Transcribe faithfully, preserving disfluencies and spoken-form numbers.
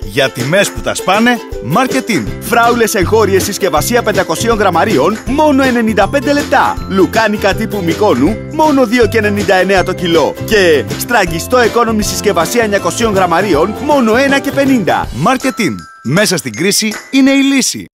Για τιμές που τα σπάνε, Marketing. Φράουλες εγχώριες συσκευασία πεντακόσια γραμμαρίων, μόνο ενενήντα πέντε λεπτά. Λουκάνικα τύπου Μικόνου, μόνο δύο και ενενήντα εννέα το κιλό. Και στραγγιστό economy συσκευασία εννιακόσια γραμμαρίων, μόνο ένα και πενήντα. Marketing. Μέσα στην κρίση είναι η λύση.